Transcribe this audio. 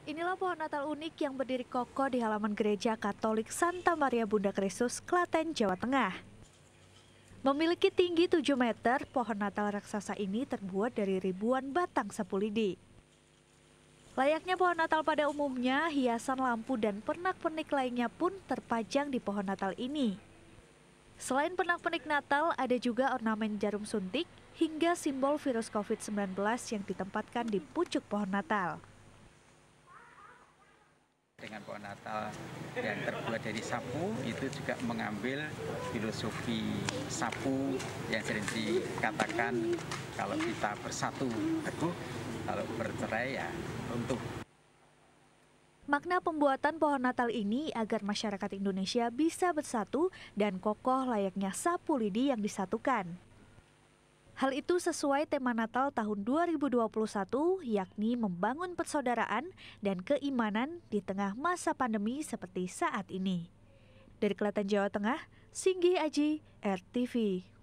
Inilah pohon Natal unik yang berdiri kokoh di halaman gereja Katolik Santa Maria Bunda Kristus, Klaten, Jawa Tengah. Memiliki tinggi 7 meter, pohon Natal raksasa ini terbuat dari ribuan batang sapu lidi. Layaknya pohon Natal pada umumnya, hiasan lampu dan pernak-pernik lainnya pun terpajang di pohon Natal ini. Selain pernak-pernik Natal, ada juga ornamen jarum suntik hingga simbol virus COVID-19 yang ditempatkan di pucuk pohon Natal. Dengan pohon Natal yang terbuat dari sapu, itu juga mengambil filosofi sapu yang sering dikatakan kalau kita bersatu teguh, kalau bercerai ya runtuh. Makna pembuatan pohon Natal ini agar masyarakat Indonesia bisa bersatu dan kokoh layaknya sapu lidi yang disatukan. Hal itu sesuai tema Natal tahun 2021, yakni membangun persaudaraan dan keimanan di tengah masa pandemi seperti saat ini. Dari Klaten, Jawa Tengah, Singgi Aji, RTV.